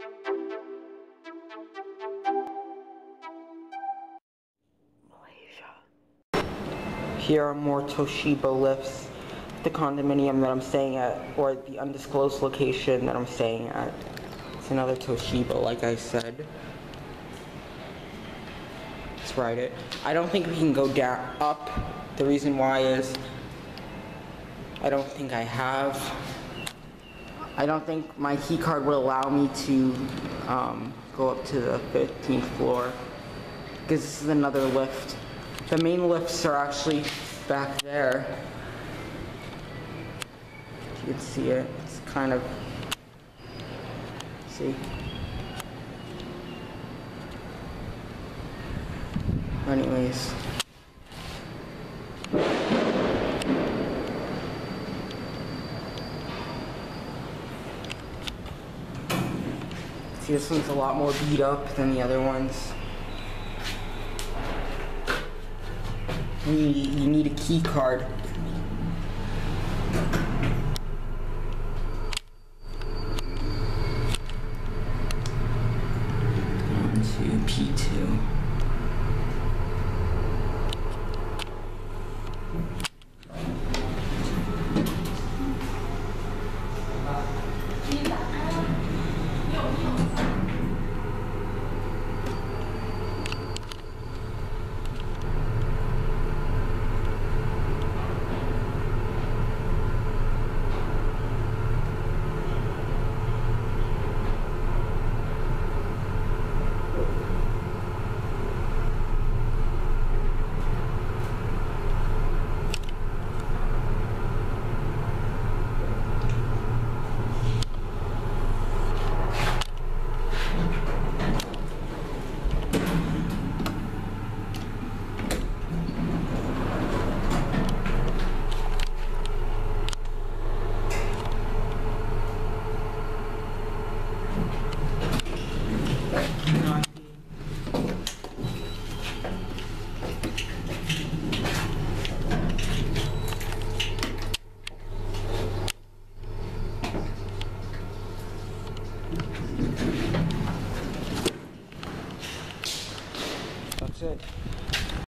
Malaysia. Here are more Toshiba lifts. The condominium that I'm staying at, or the undisclosed location that I'm staying at. It's another Toshiba, like I said. Let's ride it. I don't think we can go up. The reason why is I don't think my key card would allow me to go up to the 15th floor, because this is another lift. The main lifts are actually back there. You can see it. It's kind of, see. Anyways. See, this one's a lot more beat up than the other ones. You need a key card. P2. That's it.